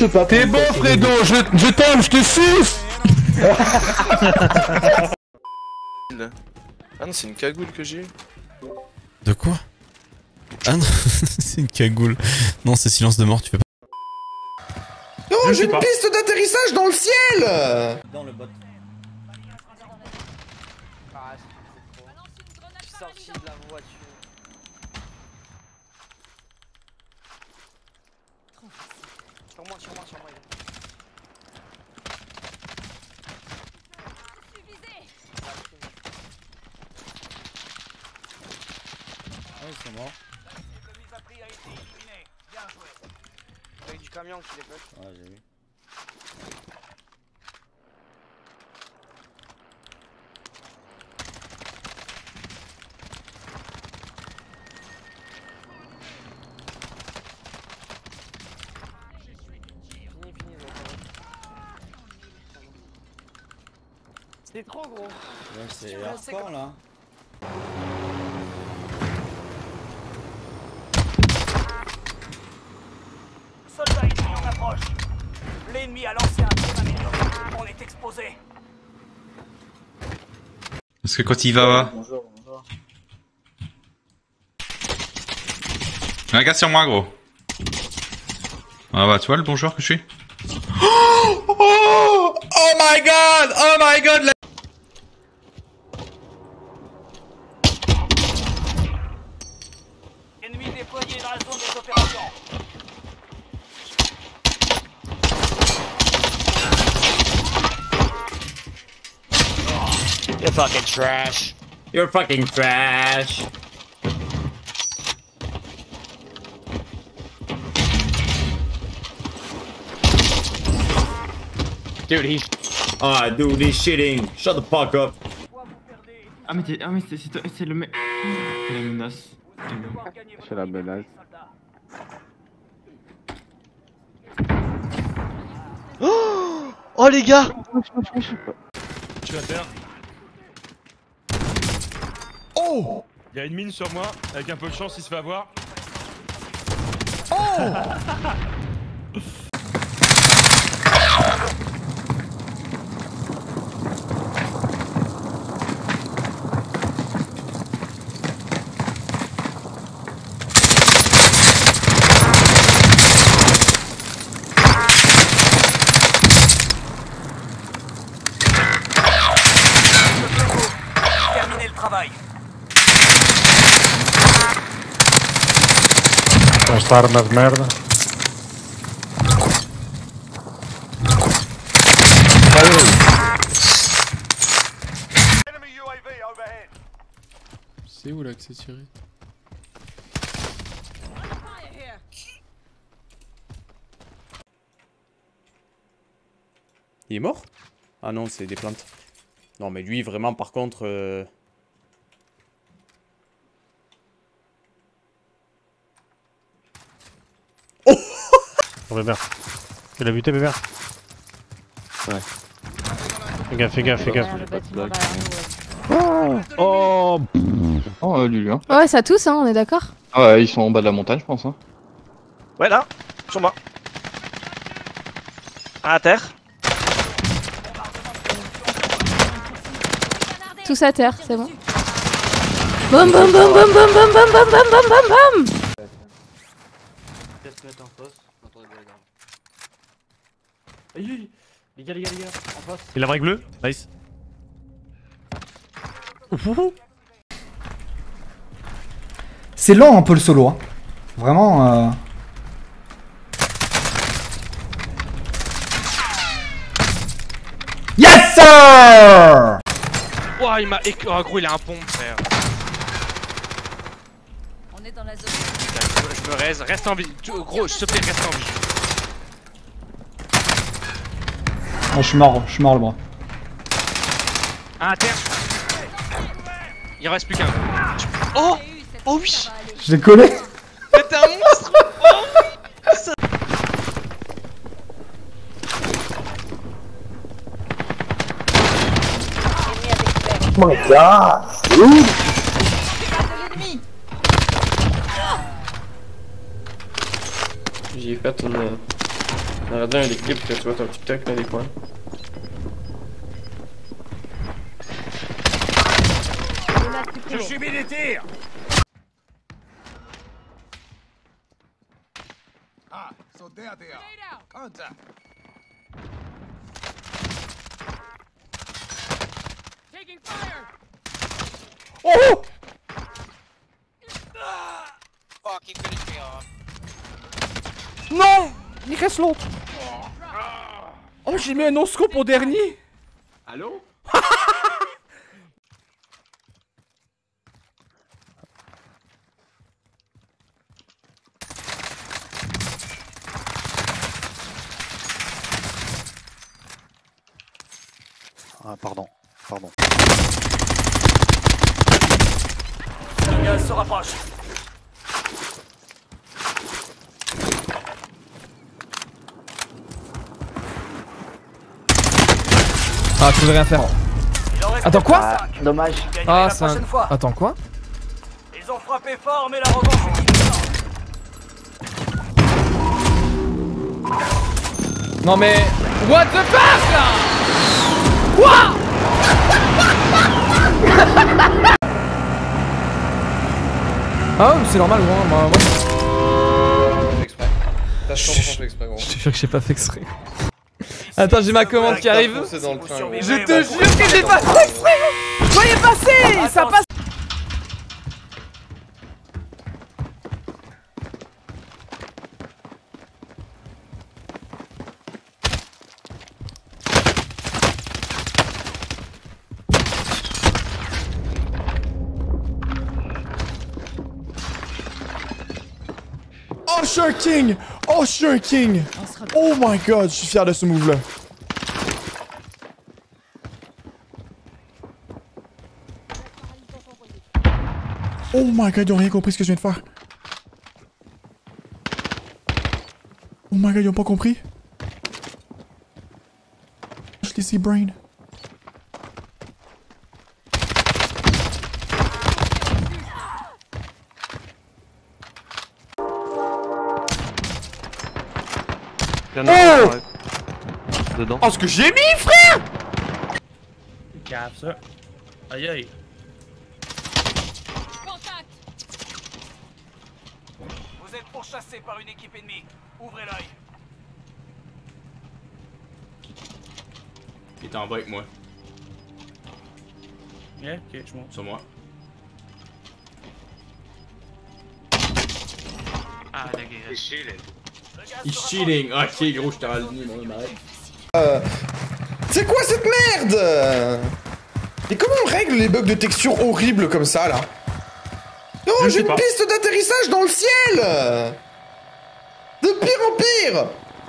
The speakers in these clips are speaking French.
n'existe pas. T'es bon, Fredo, je t'aime, je te suce. Ah non, c'est une cagoule que j'ai. De quoi? Ah non, c'est une cagoule. Non, c'est silence de mort, tu fais pas. Non, j'ai une piste d'atterrissage dans le ciel. Dans le bot. Ah, c'est trop. Je suis sorti de la voiture. Sur moi. Ah, ils sont morts. Avec du camion qui les pète. Ouais, j'ai vu. Fini, c'est trop gros. Ouais, c'est hardcore là. Soldat ennemi en approche. L'ennemi a lancé un drone amélioré. On est exposé. Parce que quand il va... Bonjour. Regarde sur moi, gros. Ah bah, tu vois le bon joueur que je suis. Oh my god la... Ennemi déployé dans la zone des opérations. You're fucking trash. You're fucking trash. Dude, he's... Ah, dude, he's shitting. Shut the fuck up. Ah mais c'est le mec. C'est la menace. C'est la menace. Oh les gars. Tu vas terre. Oh. Il y a une mine sur moi, avec un peu de chance il se fait avoir. Terminez le travail. Esta arma de merda. C'est où là que c'est tiré? Il est mort? Ah non, c'est des plantes. Non mais lui vraiment par contre... Oh bébé. Il a buté bébé. Ouais. Fais gaffe. Oh. Oh, lui, hein. Ouais, ça tousse, hein, on est d'accord? Ah ouais, ils sont en bas de la montagne, je pense. Hein. Ouais, là, sur moi. À terre. Tous à terre, c'est bon. Boum boum boum boum boum boum boum boum boum boum boum boum. 4 mètres en face. Attendez, regarde. Les gars, en face. Il a break bleu. Nice. C'est lent un peu le solo, hein. Vraiment. Yes sir. Ouah, il m'a... Oh gros, il a un pompe, frère. On est dans la zone. Je me raise, reste en vie. Gros, s'il te plaît, reste en vie. Oh, je suis mort le bras. Un à terre. Il en reste plus qu'un. Oh. Oh oui. Je l'ai collé. Mais t'es un monstre. Oh oui. Ça... Oh my god. J'ai fait ton... Regarde bien les clips que tu vois ton TikTok là des fois. Je subis des tirs. Ah, so there they are. Contact. Taking fire. Oh! Fuck, he finished me off. Non! Il reste l'autre. Oh, j'ai mis un no-scope au dernier. Allô? Ah, pardon. Le gaz se rapproche. Ah, tu veux rien faire. Attends, quoi? Dommage. Ah, c'est un... Attends, quoi? Ils ont frappé fort, mais la revanche est imminente. Non mais... What the fuck là? Quoi? Ah c'est normal gros, moi... Exprès. T'as 100% fait exprès gros. Je te jure que j'ai pas fait exprès. Attends, j'ai ma commande qui arrive. Dans le train, gros. Je te jure que j'ai pas fait exprès. Je voyais passer. Ça passe. Oh, je suis un king! Oh, je suis un king! Oh my god, je suis fier de ce move-là. Oh my god, ils ont rien compris ce que je viens de faire. Oh my god, ils ont pas compris. Je les see brain. Oh! Dedans. Oh, ce que j'ai mis, frère! Cave ça. Aïe aïe. Vous êtes pourchassés par une équipe ennemie. Ouvrez l'œil. Il est en bas avec moi. Yeah, ok, je monte. Sur moi. Ah, la guerre. He's cheating. Ok gros, je t'ai aligné mon arrête. C'est quoi cette merde? Et comment on règle les bugs de texture horribles comme ça là? Non, j'ai une piste d'atterrissage dans le ciel! De pire en pire!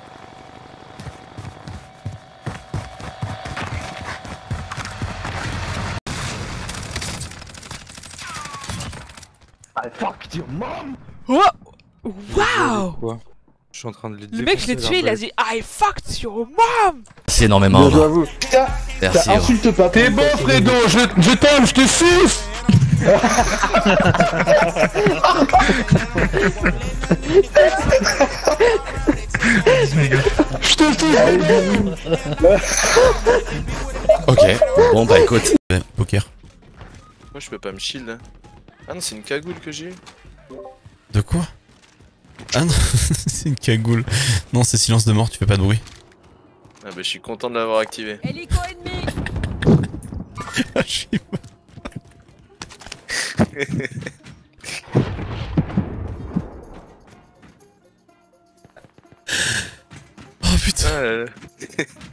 I fucked your mom! Oh! Waouh! Quoi? Je suis en train de les Le mec, je l'ai tué, il a dit I fucked your mom! C'est énormément. Merci. Insulte pas. T'es bon, Fredo, je t'aime, je te suce! Je te Ok, bon bah écoute. Poker. Moi je peux pas me shield là. Ah non, c'est une cagoule que j'ai. De quoi? Ah non, c'est une cagoule. Non, c'est silence de mort, tu fais pas de bruit. Ah bah je suis content de l'avoir activé. Hélico ennemi. Je suis mort. Oh putain. Ah là là.